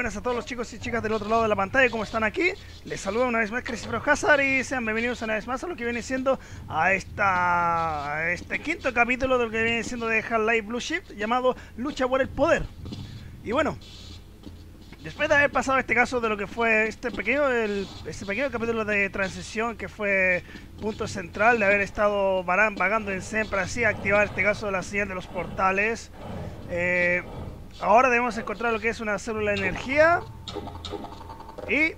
buenas a todos los chicos y chicas del otro lado de la pantalla, ¿cómo están aquí? Les saluda una vez más Christopher Hazard y sean bienvenidos una vez más a lo que viene siendo a este quinto capítulo de lo que viene siendo de Half-Life Blue Shift, llamado Lucha por el Poder. Y bueno, después de haber pasado este caso de lo que fue este pequeño capítulo de transición, que fue punto central de haber estado vagando en Zen para así activar este caso de la señal de los portales, ahora debemos encontrar lo que es una célula de energía y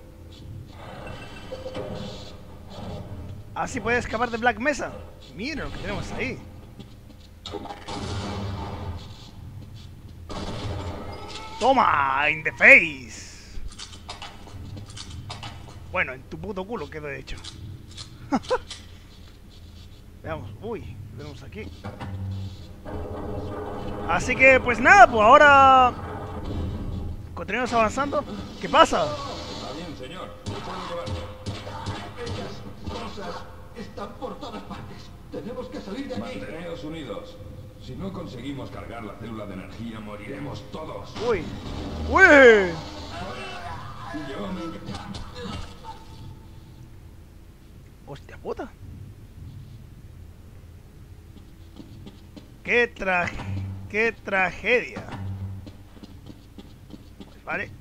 así puede escapar de Black Mesa. Miren lo que tenemos ahí. ¡Toma! ¡In the face! Bueno, en tu puto culo quedó hecho. Veamos. Uy, ¿qué tenemos aquí? Así que, pues nada, pues ahora continuamos avanzando. ¿Qué pasa? Está bien, señor. Esas cosas están por todas partes. Tenemos que salir de aquí. Manteneos unidos. Si no conseguimos cargar la célula de energía, moriremos todos. Uy. ¡Uy! Yo me... ¡Hostia puta! ¡Qué tragedia! Pues vale.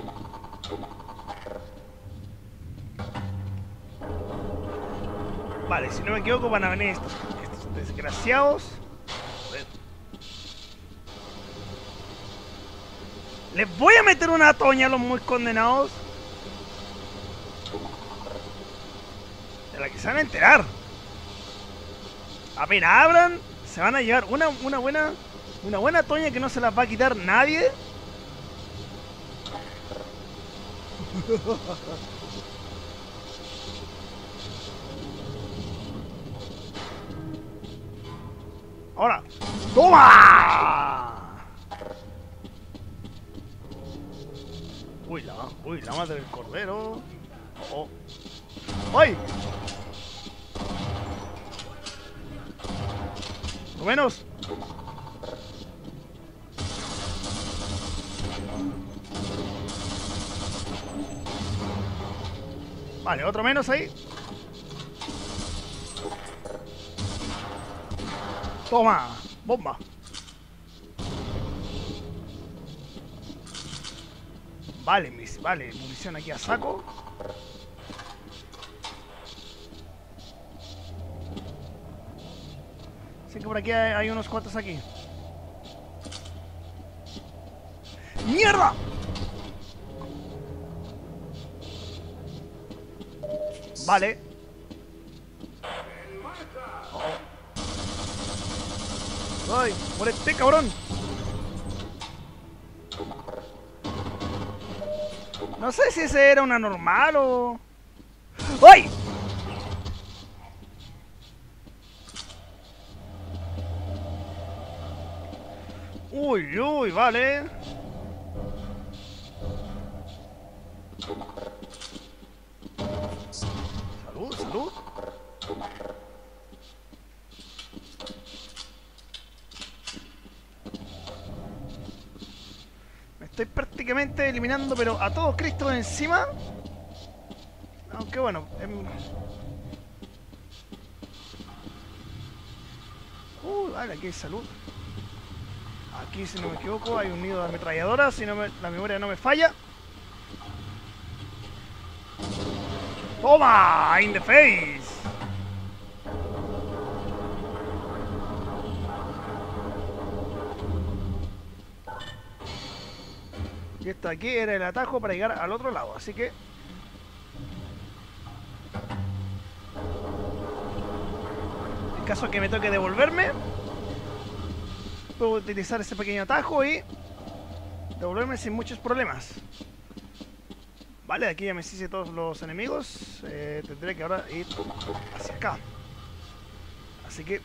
Vale, si no me equivoco van a venir estos desgraciados. Joder. Les voy a meter una toña a los muy condenados. De la que se van a enterar. Apenas abran, se van a llevar una buena toña que no se las va a quitar nadie. Ahora, ¡toma! Uy, la madre del cordero. Oh. ¡Ay! Lo menos. Vale, otro menos ahí. Toma, bomba. Vale, munición aquí a saco. Sé que por aquí hay unos cuantos aquí. ¡Mierda! Vale. ¡Ay! ¡Muérete, cabrón! No sé si ese era una normal o... ¡Ay! Uy, uy, vale. Salud, salud. Me estoy prácticamente eliminando, pero a todos Cristo encima. Aunque bueno. Vale, aquí hay salud. Aquí, si no me equivoco, hay un nido de ametralladora, si no la memoria no me falla. ¡Toma! ¡In the face! Y esto aquí era el atajo para llegar al otro lado, así que... en caso de que me toque devolverme, puedo utilizar ese pequeño atajo y devolverme sin muchos problemas. Vale, aquí ya me hice todos los enemigos. Tendré que ahora ir hacia acá. Así que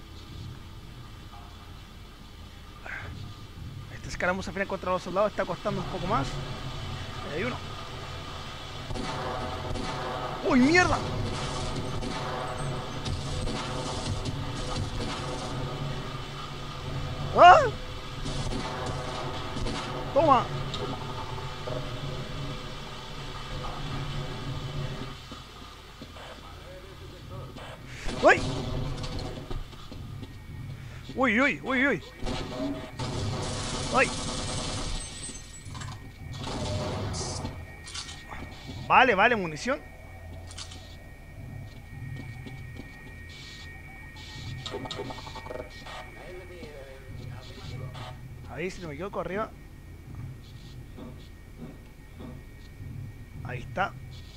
esta escaramuza final contra los soldados está costando un poco más. Ahí hay uno. ¡Uy, mierda! ¡Ah! ¡Toma! ¡Uy! ¡Uy, uy, uy, uy! ¡Uy! Vale, vale, munición. Ahí, si no me equivoco, arriba. Ahí está.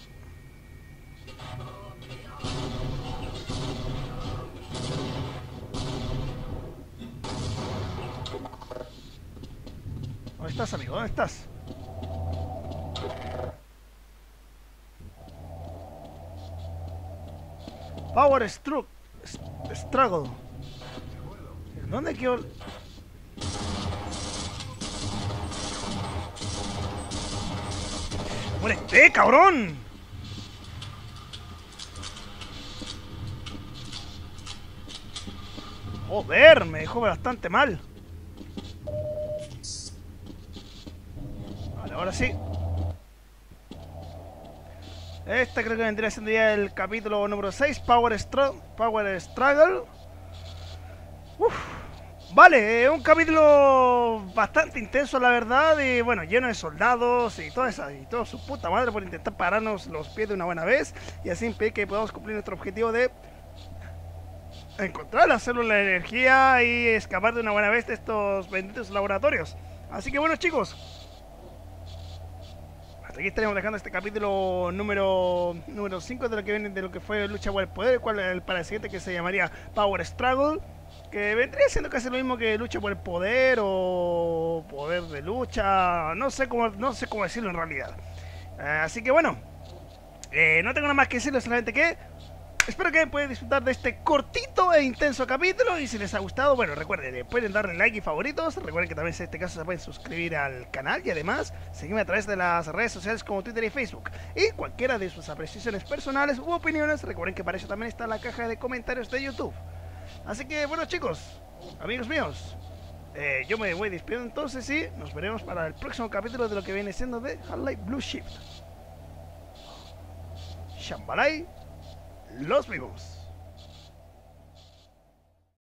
¿Dónde estás, amigo? ¿Dónde estás? Power Struggle. ¿Dónde quedó? ¡Muérete, cabrón! Joder, me dejó bastante mal. Vale, ahora sí. Este creo que vendría siendo ya el capítulo número 6, Power Struggle. Uf. Vale, un capítulo bastante intenso, la verdad, y bueno, lleno de soldados y todo su puta madre por intentar pararnos los pies de una buena vez y así impedir que podamos cumplir nuestro objetivo de encontrar la célula de energía y escapar de una buena vez de estos benditos laboratorios. Así que bueno, chicos, hasta aquí estaremos dejando este capítulo número 5 de lo que viene de lo que fue Lucha por el Poder, el cual para el siguiente que se llamaría Power Struggle, que vendría siendo casi lo mismo que Lucha por el Poder o Poder de Lucha, no sé cómo decirlo en realidad. Así que bueno, no tengo nada más que decirles, solamente que espero que puedan disfrutar de este cortito e intenso capítulo. Y si les ha gustado, bueno, recuerden, pueden darle like y favoritos. Recuerden que también en este caso se pueden suscribir al canal. Y además, seguirme a través de las redes sociales como Twitter y Facebook. Y cualquiera de sus apreciaciones personales u opiniones, recuerden que para eso también está la caja de comentarios de YouTube. Así que, bueno, chicos, amigos míos, yo me voy despidiendo entonces y nos veremos para el próximo capítulo de lo que viene siendo de Half-Life Blue Shift. Shambalay. Los vimos.